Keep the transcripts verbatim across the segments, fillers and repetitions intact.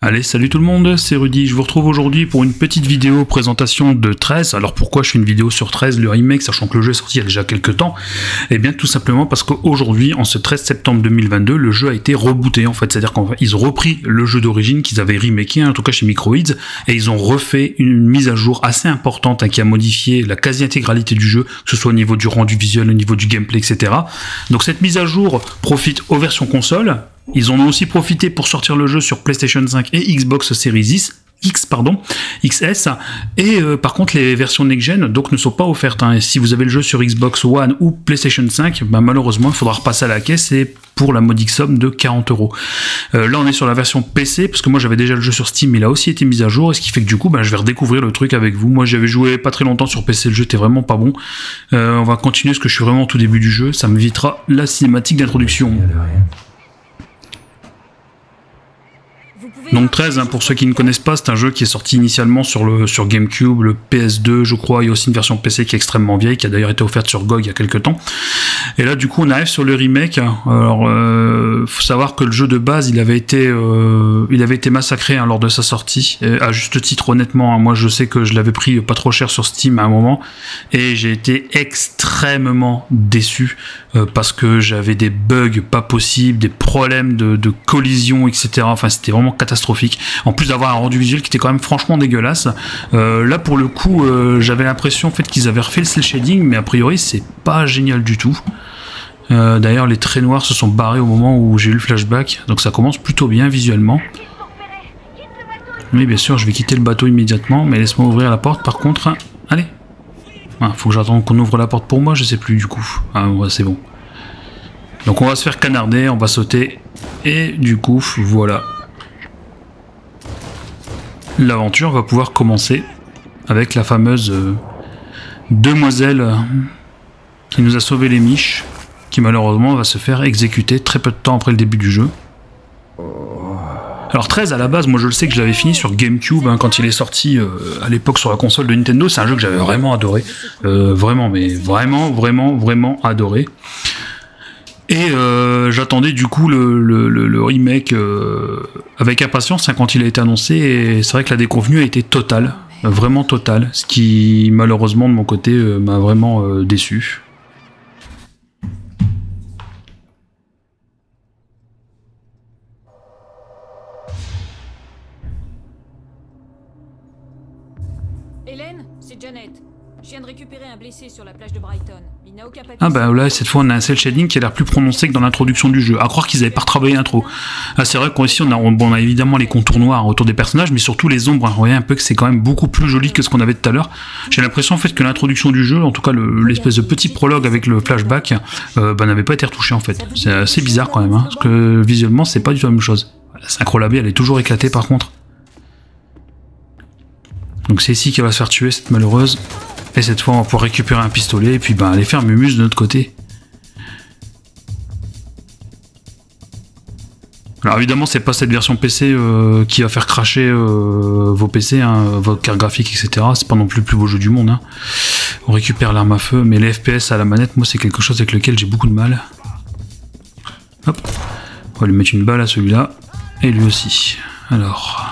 Allez, salut tout le monde, c'est Rudy, je vous retrouve aujourd'hui pour une petite vidéo présentation de treize. Alors pourquoi je fais une vidéo sur treize, le remake, sachant que le jeu est sorti il y a déjà quelques temps? Eh bien tout simplement parce qu'aujourd'hui, en ce treize septembre deux mille vingt-deux, le jeu a été rebooté en fait, c'est-à-dire qu'ils ont repris le jeu d'origine qu'ils avaient remaké, en tout cas chez Microids, et ils ont refait une mise à jour assez importante hein, qui a modifié la quasi-intégralité du jeu, que ce soit au niveau du rendu visuel, au niveau du gameplay, et cetera. Donc cette mise à jour profite aux versions console. Ils en ont aussi profité pour sortir le jeu sur PlayStation cinq et Xbox Series X, X pardon, X S, et euh, par contre les versions next-gen donc ne sont pas offertes. Hein. Et si vous avez le jeu sur Xbox One ou PlayStation cinq, bah, malheureusement il faudra repasser à la caisse et pour la modique somme de quarante euros. Euh, là on est sur la version P C, parce que moi j'avais déjà le jeu sur Steam, il a aussi été mis à jour, et ce qui fait que du coup bah, je vais redécouvrir le truc avec vous. Moi j'avais joué pas très longtemps sur P C, le jeu était vraiment pas bon. Euh, on va continuer parce que je suis vraiment au tout début du jeu, ça m'évitera la cinématique d'introduction. Donc treize, hein, pour ceux qui ne connaissent pas, c'est un jeu qui est sorti initialement sur le sur GameCube, le P S deux je crois, il y a aussi une version P C qui est extrêmement vieille, qui a d'ailleurs été offerte sur G O G il y a quelques temps. Et là du coup on arrive sur le remake. Alors euh, faut savoir que le jeu de base il avait été euh, il avait été massacré hein, lors de sa sortie, et à juste titre honnêtement, hein, moi je sais que je l'avais pris pas trop cher sur Steam à un moment, et j'ai été extrêmement déçu euh, parce que j'avais des bugs pas possibles, des problèmes de, de collision, et cetera. Enfin c'était vraiment catastrophique. En plus d'avoir un rendu visuel qui était quand même franchement dégueulasse. Euh, là pour le coup, euh, j'avais l'impression en fait qu'ils avaient refait le cel shading, mais a priori c'est pas génial du tout. Euh, D'ailleurs les traits noirs se sont barrés au moment où j'ai eu le flashback, donc ça commence plutôt bien visuellement. Oui bien sûr, je vais quitter le bateau immédiatement, mais laisse-moi ouvrir la porte par contre. Allez. Ah, faut que j'attende qu'on ouvre la porte pour moi, je sais plus du coup. Ah ouais, c'est bon. Donc on va se faire canarder, on va sauter, et du coup voilà. L'aventure va pouvoir commencer avec la fameuse euh, demoiselle euh, qui nous a sauvé les miches, qui malheureusement va se faire exécuter très peu de temps après le début du jeu. Alors treize à la base, moi je le sais que je l'avais fini sur GameCube hein, quand il est sorti euh, à l'époque sur la console de Nintendo. C'est un jeu que j'avais vraiment adoré, euh, vraiment mais vraiment vraiment vraiment adoré. Et euh, j'attendais du coup le, le, le, le remake euh, avec impatience hein, quand il a été annoncé, et c'est vrai que la déconvenue a été totale, euh, vraiment totale, ce qui malheureusement de mon côté euh, m'a vraiment euh, déçu. Hélène, c'est Janet. Je viens de récupérer un blessé sur la plage de Brighton. Il n'a aucun papier. Ah bah là cette fois on a un cel shading qui a l'air plus prononcé que dans l'introduction du jeu. À croire qu'ils avaient pas retravaillé l'intro. Ah, c'est vrai qu'ici on a, on, bon, on a évidemment les contours noirs autour des personnages, mais surtout les ombres. Hein. Vous voyez un peu que c'est quand même beaucoup plus joli que ce qu'on avait tout à l'heure. J'ai l'impression en fait que l'introduction du jeu, en tout cas l'espèce de petit prologue avec le flashback, euh, bah, n'avait pas été retouché en fait. C'est assez bizarre quand même, hein, parce que visuellement c'est pas du tout la même chose. La synchro labée elle est toujours éclatée par contre. Donc c'est ici qu'elle va se faire tuer cette malheureuse. Et cette fois on va pouvoir récupérer un pistolet et puis bah, aller faire Mumus de notre côté. Alors évidemment c'est pas cette version P C euh, qui va faire cracher euh, vos P C, hein, votre carte graphique, et cetera. C'est pas non plus le plus beau jeu du monde. Hein. On récupère l'arme à feu, mais les F P S à la manette, moi c'est quelque chose avec lequel j'ai beaucoup de mal. Hop, on va lui mettre une balle à celui-là, et lui aussi. Alors...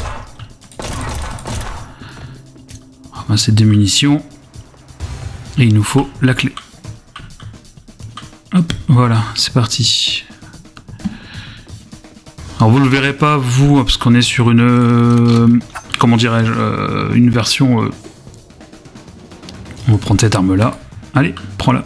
c'est des munitions et il nous faut la clé. Hop, voilà, c'est parti. Alors vous le verrez pas vous parce qu'on est sur une euh, comment dirais-je euh, une version. Euh, on va prendre cette arme là. Allez, prends-la.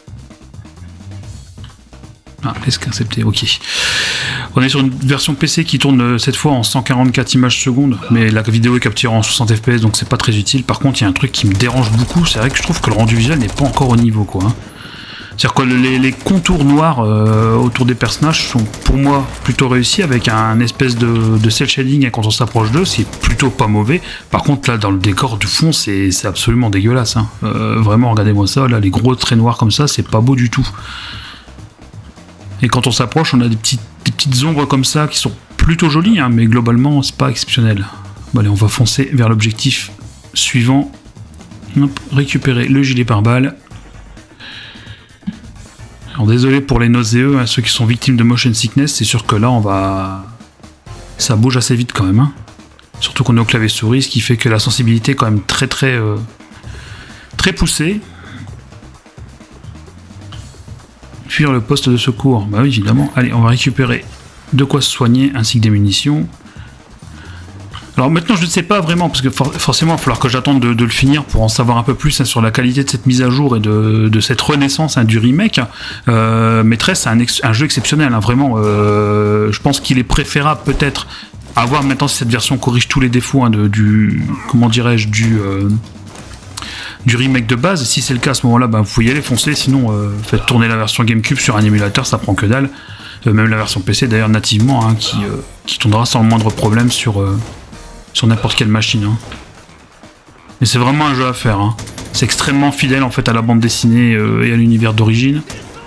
Ah, esquincepté, ok. On est sur une version P C qui tourne cette fois en cent quarante-quatre images secondes, mais la vidéo est capturée en soixante F P S, donc c'est pas très utile. Par contre, il y a un truc qui me dérange beaucoup, c'est vrai que je trouve que le rendu visuel n'est pas encore au niveau, quoi. Hein. C'est-à-dire que les, les contours noirs euh, autour des personnages sont pour moi plutôt réussis, avec un espèce de, de cel shading quand on s'approche d'eux, c'est plutôt pas mauvais. Par contre, là, dans le décor du fond, c'est absolument dégueulasse. Hein. Euh, vraiment, regardez-moi ça, là, les gros traits noirs comme ça, c'est pas beau du tout. Et quand on s'approche, on a des petites, des petites ombres comme ça qui sont plutôt jolies, hein, mais globalement, c'est pas exceptionnel. Bon, allez, on va foncer vers l'objectif suivant. Hop, récupérer le gilet pare-balles. Alors désolé pour les nauséeux, hein, ceux qui sont victimes de motion sickness, c'est sûr que là, on va... ça bouge assez vite quand même. Hein. Surtout qu'on est au clavier souris, ce qui fait que la sensibilité est quand même très très euh, très poussée. Fuir le poste de secours, bah oui évidemment. Allez, on va récupérer de quoi se soigner ainsi que des munitions. Alors maintenant je ne sais pas vraiment, parce que for forcément il va falloir que j'attende de, de le finir pour en savoir un peu plus hein, sur la qualité de cette mise à jour et de, de cette renaissance hein, du remake. Euh, mais Tress c'est un, un jeu exceptionnel, hein, vraiment. Euh, je pense qu'il est préférable peut-être à voir maintenant si cette version corrige tous les défauts hein, de, du, comment dirais-je, du... Euh, du remake de base. Si c'est le cas à ce moment-là, bah, vous pouvez y aller, foncer. Sinon, euh, faites tourner la version GameCube sur un émulateur, ça prend que dalle. Euh, même la version P C, d'ailleurs, nativement, hein, qui, euh, qui tournera sans le moindre problème sur, euh, sur n'importe quelle machine. Hein. Mais c'est vraiment un jeu à faire. Hein. C'est extrêmement fidèle en fait à la bande dessinée euh, et à l'univers d'origine.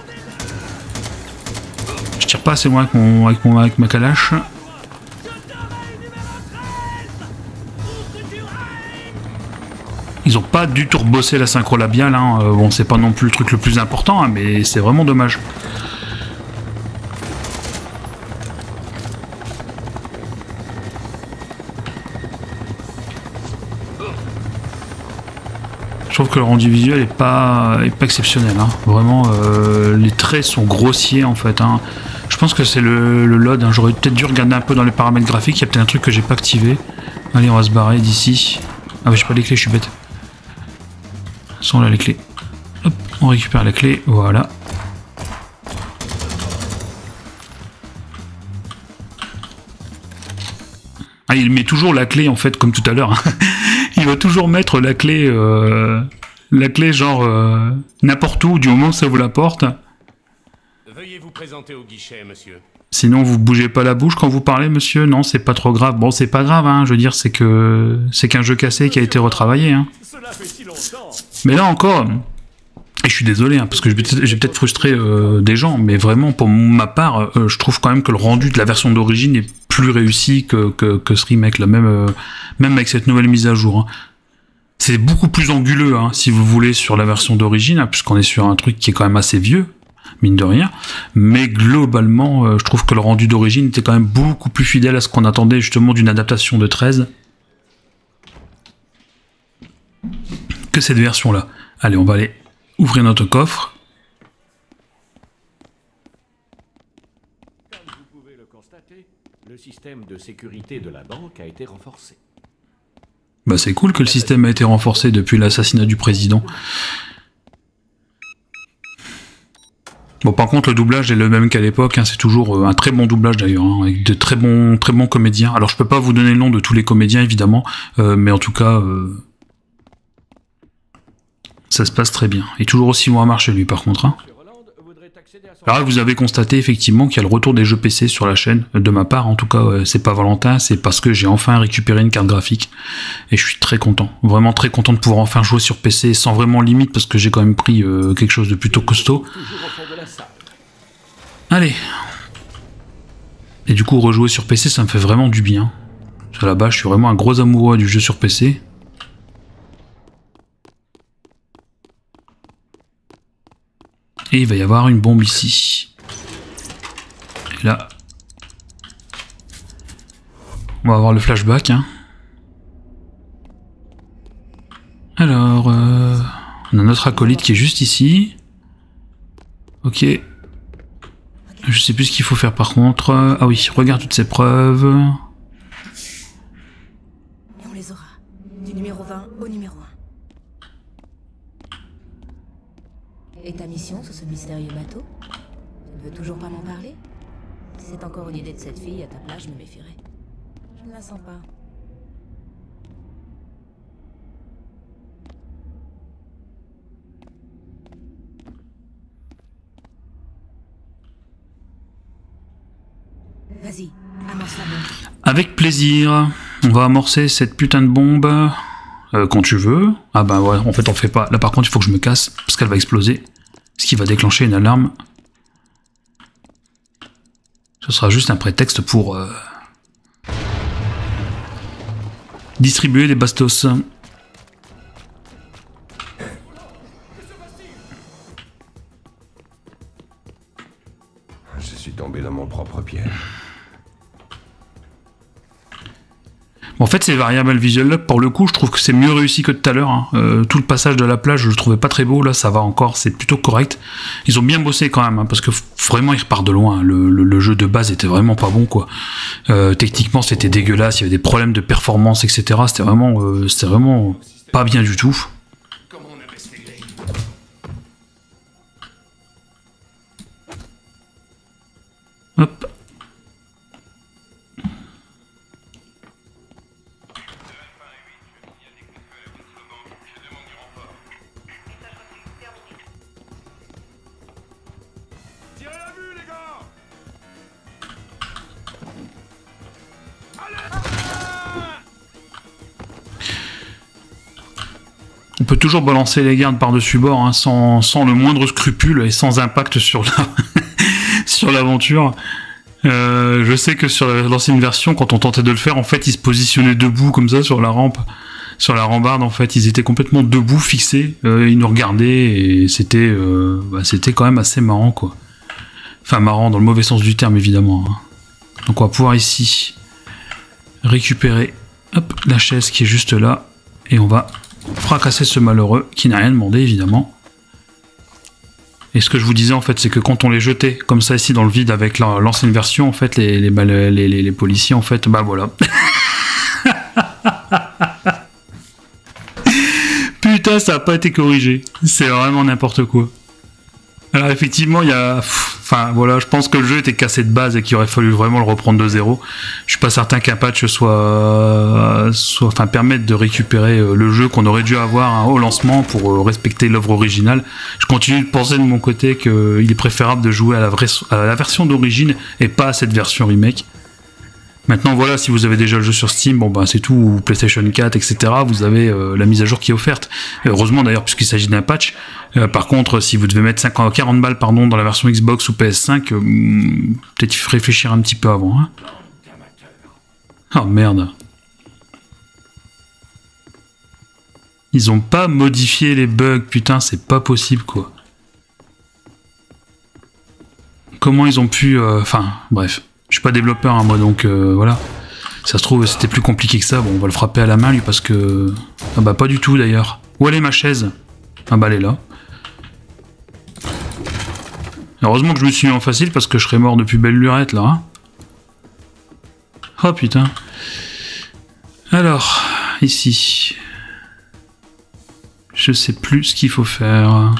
Je tire pas assez loin avec, mon, avec, mon, avec ma calache. Ils ont pas du tout rebossé la synchro labiale, hein. euh, bon c'est pas non plus le truc le plus important, hein, mais c'est vraiment dommage. Je trouve que le rendu visuel est pas, est pas exceptionnel, hein. Vraiment euh, les traits sont grossiers en fait. Hein. Je pense que c'est le, le load, hein. J'aurais peut-être dû regarder un peu dans les paramètres graphiques, il y a peut-être un truc que j'ai pas activé. Allez on va se barrer d'ici. Ah mais j'ai pas les clés, je suis bête. Sont là les clés. Hop, on récupère les clés, voilà. Ah, il met toujours la clé en fait, comme tout à l'heure. Il va toujours mettre la clé, euh, la clé genre euh, n'importe où, du moment où ça vous la porte. Veuillez vous présenter au guichet, monsieur. Sinon, vous bougez pas la bouche quand vous parlez, monsieur. Non, c'est pas trop grave. Bon, c'est pas grave, hein. Je veux dire, c'est que c'est qu'un jeu cassé qui a été retravaillé, hein. Cela fait si longtemps. Mais là encore, et je suis désolé, hein, parce que j'ai peut-être frustré euh, des gens, mais vraiment, pour ma part, euh, je trouve quand même que le rendu de la version d'origine est plus réussi que, que, que ce remake, là, même, euh, même avec cette nouvelle mise à jour. Hein. C'est beaucoup plus anguleux, hein, si vous voulez, sur la version d'origine, hein, puisqu'on est sur un truc qui est quand même assez vieux, mine de rien. Mais globalement, euh, je trouve que le rendu d'origine était quand même beaucoup plus fidèle à ce qu'on attendait justement d'une adaptation de treize que cette version-là. Allez, on va aller ouvrir notre coffre. Comme vous pouvez le constater, le système de sécurité de la banque a été renforcé. Bah c'est cool que le système a été renforcé depuis l'assassinat du président. Bon, par contre, le doublage est le même qu'à l'époque, hein, c'est toujours un très bon doublage d'ailleurs, hein, avec de très bons, très bons comédiens. Alors je peux pas vous donner le nom de tous les comédiens évidemment, euh, mais en tout cas... Euh ça se passe très bien. Et toujours aussi loin à marcher lui par contre. Hein. Alors là, vous avez constaté effectivement qu'il y a le retour des jeux P C sur la chaîne. De ma part en tout cas, euh, c'est pas Valentin, c'est parce que j'ai enfin récupéré une carte graphique. Et je suis très content. Vraiment très content de pouvoir enfin jouer sur P C sans vraiment limite parce que j'ai quand même pris euh, quelque chose de plutôt costaud. Allez. Et du coup rejouer sur P C ça me fait vraiment du bien. À la base je suis vraiment un gros amoureux du jeu sur P C. Et il va y avoir une bombe ici. Et là, on va avoir le flashback. Hein. Alors, euh, on a notre acolyte qui est juste ici. Ok. Je sais plus ce qu'il faut faire par contre. Ah oui, regarde toutes ces preuves. On les aura. Du numéro vingt au numéro un. Et ta mission sur ce mystérieux bateau? Tu ne veux toujours pas m'en parler? Si c'est encore une idée de cette fille, à ta place, je me méfierais. Je ne la sens pas. Vas-y, amorce la bombe. Avec plaisir. On va amorcer cette putain de bombe. Euh, quand tu veux. Ah bah ouais, en fait on fait pas. Là par contre il faut que je me casse, parce qu'elle va exploser. Ce qui va déclencher une alarme. Ce sera juste un prétexte pour euh, distribuer les bastos. Je suis tombé dans mon propre piège. En fait, ces variables visuelles là, pour le coup, je trouve que c'est mieux réussi que tout à l'heure. Hein. Euh, tout le passage de la plage, je le trouvais pas très beau. Là, ça va encore, c'est plutôt correct. Ils ont bien bossé quand même, hein, parce que vraiment, ils repartent de loin. Le, le, le jeu de base était vraiment pas bon, quoi. Euh, techniquement, c'était dégueulasse. Il y avait des problèmes de performance, et cetera. C'était vraiment, euh, c'était vraiment pas bien du tout. Hop. On peut toujours balancer les gardes par-dessus bord, hein, sans, sans le moindre scrupule et sans impact sur la sur l'aventure. Euh, je sais que sur l'ancienne version, quand on tentait de le faire, en fait, ils se positionnaient debout comme ça sur la rampe, sur la rambarde. En fait, ils étaient complètement debout, fixés. Euh, ils nous regardaient et c'était, euh, bah, c'était quand même assez marrant, quoi. Enfin, marrant dans le mauvais sens du terme, évidemment. Hein. Donc, on va pouvoir ici récupérer, hop, la chaise qui est juste là et on va fracasser ce malheureux qui n'a rien demandé, évidemment. Et ce que je vous disais, en fait, c'est que quand on les jetait comme ça ici dans le vide avec l'ancienne version, en fait, les, les, les, les, les policiers, en fait, bah voilà. Putain, ça n'a pas été corrigé. C'est vraiment n'importe quoi. Alors effectivement, il y a... Enfin, voilà, je pense que le jeu était cassé de base et qu'il aurait fallu vraiment le reprendre de zéro. Je suis pas certain qu'un patch soit... soit... Enfin, permette de récupérer le jeu qu'on aurait dû avoir hein, au lancement pour respecter l'œuvre originale. Je continue de penser de mon côté qu'il est préférable de jouer à la, vraie... à la version d'origine et pas à cette version remake. Maintenant, voilà, si vous avez déjà le jeu sur Steam, bon ben c'est tout, ou PlayStation quatre, et cetera, vous avez euh, la mise à jour qui est offerte. Heureusement d'ailleurs, puisqu'il s'agit d'un patch. Euh, par contre, si vous devez mettre cinquante, quarante balles pardon, dans la version Xbox ou P S cinq, euh, peut-être réfléchir un petit peu avant. Hein. Oh merde. Ils ont pas modifié les bugs, putain, c'est pas possible quoi. Comment ils ont pu... Enfin, euh, bref. Je suis pas développeur, hein, moi, donc euh, voilà. Ça se trouve, c'était plus compliqué que ça. Bon, on va le frapper à la main, lui, parce que... Ah bah, pas du tout, d'ailleurs. Où elle est, ma chaise? Ah bah, elle est là. Heureusement que je me suis mis en facile, parce que je serais mort depuis belle lurette, là. Hein. Oh, putain. Alors, ici... Je sais plus ce qu'il faut faire.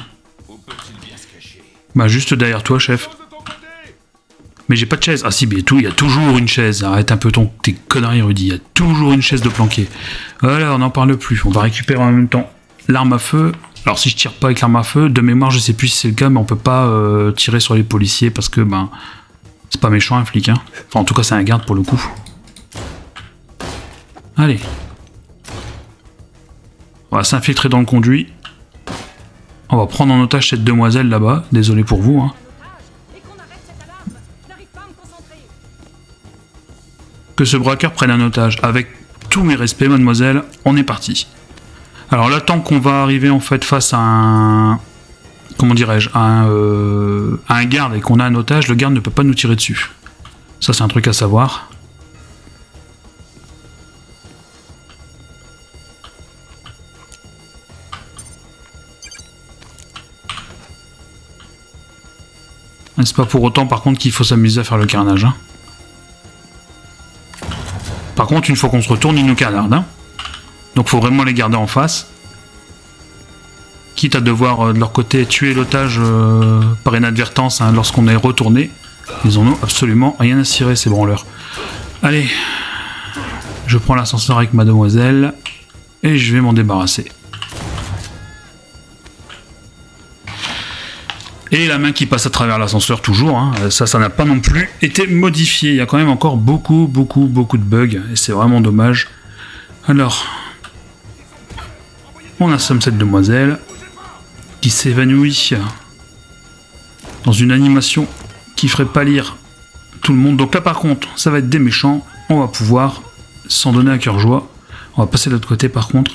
Bah, juste derrière toi, chef. Mais j'ai pas de chaise. Ah si, mais tout, il y a toujours une chaise. Arrête un peu ton, tes conneries, Rudy. Il y a toujours une chaise de planqué. Voilà, on n'en parle plus. On va récupérer en même temps l'arme à feu. Alors si je tire pas avec l'arme à feu, de mémoire, je sais plus si c'est le cas, mais on peut pas euh, tirer sur les policiers parce que, ben, c'est pas méchant un flic, hein. Enfin, en tout cas, c'est un garde pour le coup. Allez. On va s'infiltrer dans le conduit. On va prendre en otage cette demoiselle là-bas. Désolé pour vous, hein. Que ce braqueur prenne un otage. Avec tous mes respects, mademoiselle, on est parti. Alors là, tant qu'on va arriver en fait face à un... Comment dirais-je, à un, euh, à un garde et qu'on a un otage, le garde ne peut pas nous tirer dessus. Ça, c'est un truc à savoir. C'est pas pour autant, par contre, qu'il faut s'amuser à faire le carnage, hein. Par contre, une fois qu'on se retourne, ils nous canardent. Hein. Donc il faut vraiment les garder en face. Quitte à devoir, euh, de leur côté, tuer l'otage euh, par inadvertance hein, lorsqu'on est retourné. Ils en ont absolument rien à cirer, ces branleurs. Allez, je prends l'ascenseur avec mademoiselle et je vais m'en débarrasser. Et la main qui passe à travers l'ascenseur toujours, hein, ça, ça n'a pas non plus été modifié. Il y a quand même encore beaucoup, beaucoup, beaucoup de bugs, et c'est vraiment dommage. Alors, on assomme cette demoiselle, qui s'évanouit dans une animation qui ferait pâlir tout le monde. Donc là par contre, ça va être des méchants, on va pouvoir s'en donner à cœur joie. On va passer de l'autre côté par contre.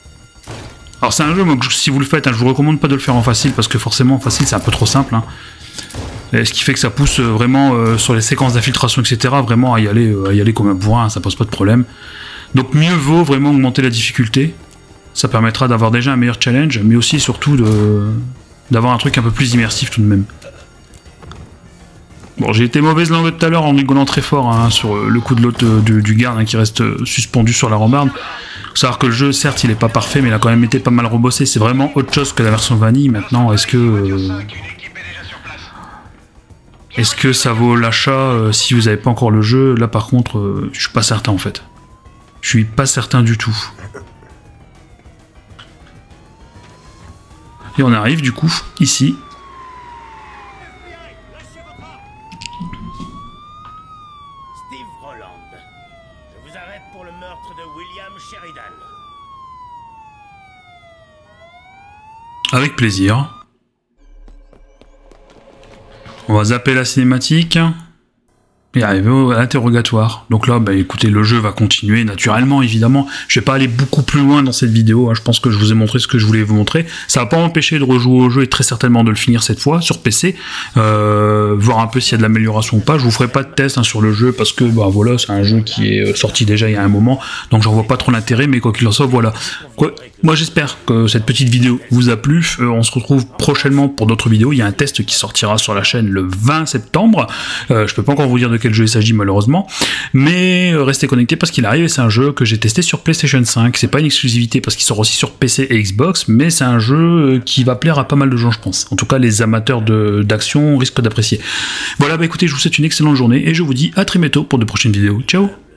Alors c'est un jeu, moi, que si vous le faites, hein, je vous recommande pas de le faire en facile, parce que forcément en facile c'est un peu trop simple. Hein. Et ce qui fait que ça pousse vraiment euh, sur les séquences d'infiltration, et cetera, vraiment à y aller, euh, à y aller comme un bourrin, ça pose pas de problème. Donc mieux vaut vraiment augmenter la difficulté. Ça permettra d'avoir déjà un meilleur challenge, mais aussi surtout de d'avoir un truc un peu plus immersif tout de même. Bon, j'ai été mauvaise langue tout à l'heure en rigolant très fort hein, sur le coup de l'autre euh, du, du garde hein, qui reste suspendu sur la rambarde. Faut savoir que le jeu, certes, il est pas parfait, mais il a quand même été pas mal rebossé. C'est vraiment autre chose que la version vanille. Maintenant, est-ce que euh, est-ce que ça vaut l'achat euh, si vous n'avez pas encore le jeu? Là, par contre, euh, je suis pas certain en fait. Je suis pas certain du tout. Et on arrive du coup ici. Steve Rowland, je vous arrête pour le meurtre de William Sheridan. Avec plaisir. On va zapper la cinématique. Et arriver à l'interrogatoire. Donc là, bah écoutez, le jeu va continuer naturellement, évidemment. Je vais pas aller beaucoup plus loin dans cette vidéo. Hein. Je pense que je vous ai montré ce que je voulais vous montrer. Ça va pas m'empêcher de rejouer au jeu et très certainement de le finir cette fois sur P C, euh, voir un peu s'il y a de l'amélioration ou pas. Je vous ferai pas de test hein, sur le jeu parce que bah voilà, c'est un jeu qui est sorti déjà il y a un moment, donc j'en vois pas trop l'intérêt. Mais quoi qu'il en soit, voilà. Quoi, moi, j'espère que cette petite vidéo vous a plu. Euh, on se retrouve prochainement pour d'autres vidéos. Il y a un test qui sortira sur la chaîne le vingt septembre. Euh, je peux pas encore vous dire de quel jeu il s'agit malheureusement, mais euh, restez connectés parce qu'il arrive et c'est un jeu que j'ai testé sur PlayStation cinq. C'est pas une exclusivité parce qu'il sort aussi sur P C et Xbox, mais c'est un jeu euh, qui va plaire à pas mal de gens, je pense. En tout cas, les amateurs de d'action risquent d'apprécier. Voilà, bah écoutez, je vous souhaite une excellente journée et je vous dis à très bientôt pour de prochaines vidéos. Ciao.